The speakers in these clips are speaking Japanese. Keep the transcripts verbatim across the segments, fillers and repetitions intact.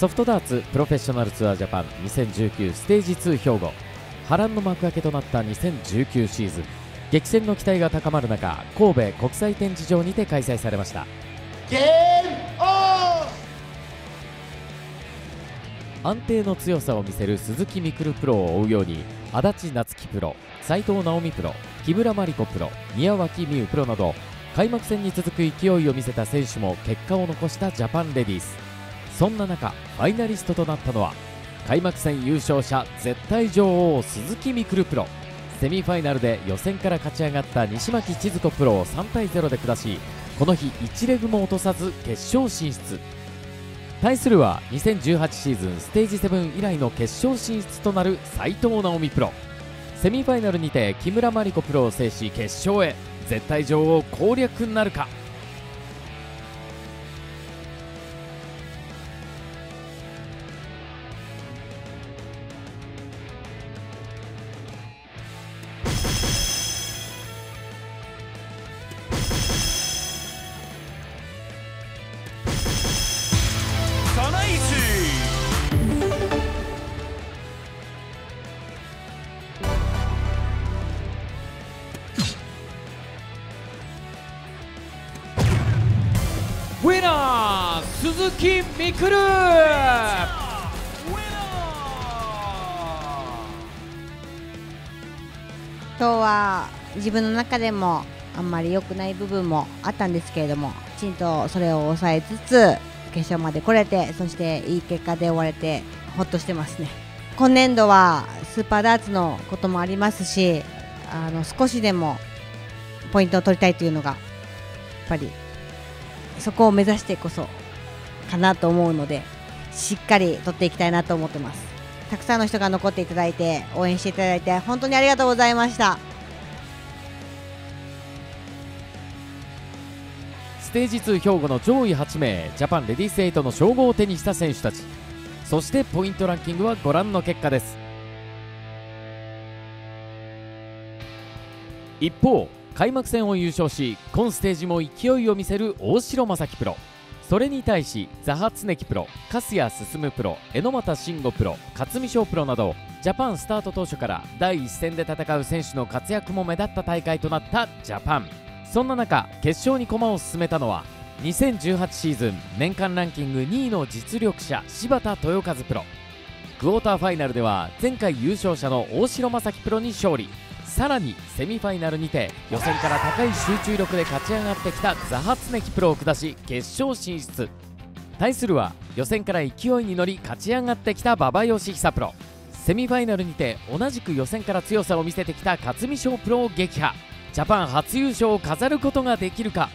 ソフトダーツプロフェッショナルツアージャパンにせんじゅうきゅうステージツー兵庫、波乱の幕開けとなったにせんじゅうきゅうシーズン、激戦の期待が高まる中、神戸国際展示場にて開催されました。 ゲームオン。 安定の強さを見せる鈴木みくるプロを追うように、足立夏樹プロ、斉藤直美プロ、木村真理子プロ、宮脇美宇プロなど開幕戦に続く勢いを見せた選手も結果を残したジャパンレディース。そんな中、ファイナリストとなったのは開幕戦優勝者絶対女王鈴木みくるプロ。セミファイナルで予選から勝ち上がった西巻千鶴子プロをさんたいゼロで下し、この日いちレグも落とさず決勝進出。対するはにせんじゅうはちシーズンステージセブン以来の決勝進出となる斉藤直美プロ。セミファイナルにて木村真理子プロを制し決勝へ、絶対女王攻略なるか。 ウィナー鈴木みくる。 今日は自分の中でもあんまり良くない部分もあったんですけれども、きちんとそれを抑えつつ決勝まで来れて、そしていい結果で終われてほっとしてますね。今年度はスーパーダーツのこともありますし、あの少しでもポイントを取りたいというのがやっぱりそこを目指してこそかなと思うので、しっかり取っていきたいなと思ってます。たくさんの人が残っていただいて応援していただいて本当にありがとうございました。 ステージツー兵庫の上位はちめい、ジャパンレディースエイトの称号を手にした選手たち、そしてポイントランキングはご覧の結果です。一方、開幕戦を優勝し今ステージも勢いを見せる大城正樹プロ。それに対しザハ常樹プロ、粕谷進プロ、榎俣慎吾プロ、勝見翔プロなどジャパンスタート当初から第一線で戦う選手の活躍も目立った大会となったジャパン。そんな中、決勝に駒を進めたのはにせんじゅうはちシーズン年間ランキングにいの実力者柴田豊和プロ。クォーターファイナルでは前回優勝者の大城正樹プロに勝利。さらにセミファイナルにて予選から高い集中力で勝ち上がってきたザハ常樹プロを下し決勝進出。対するは予選から勢いに乗り勝ち上がってきた馬場義久プロ。セミファイナルにて同じく予選から強さを見せてきた勝見翔プロを撃破。ジャパン初優勝を飾ることができるか。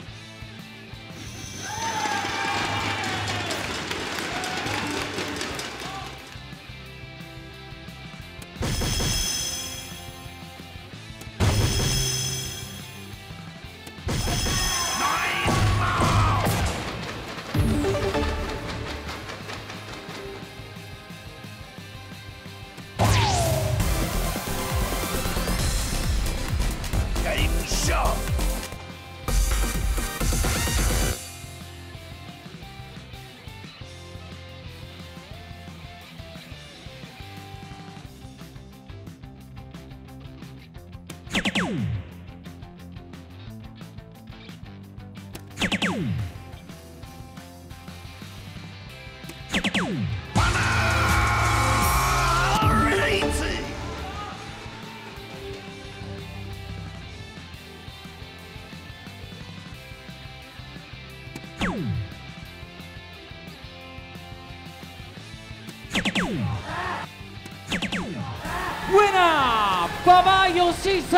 ウィナー馬場義久。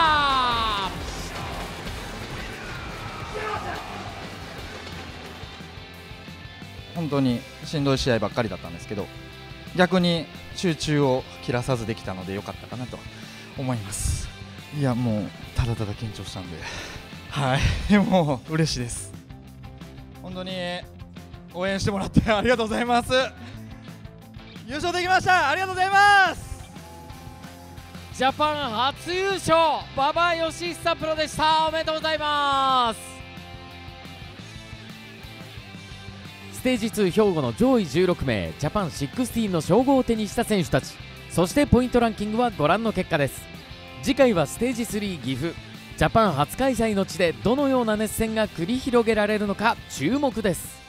本当にしんどい試合ばっかりだったんですけど、逆に集中を切らさずできたので良かったかなと思います。いや、もうただただ緊張したんで、はい、もう嬉しいです。本当に応援してもらってありがとうございます。優勝できました。ありがとうございます。 ジャパン初優勝馬場義久プロでした。おめでとうございます。ステージツー兵庫の上位じゅうろくめい、ジャパンじゅうろくの称号を手にした選手たち、そしてポイントランキングはご覧の結果です。次回はステージスリー岐阜、ジャパン初開催の地でどのような熱戦が繰り広げられるのか注目です。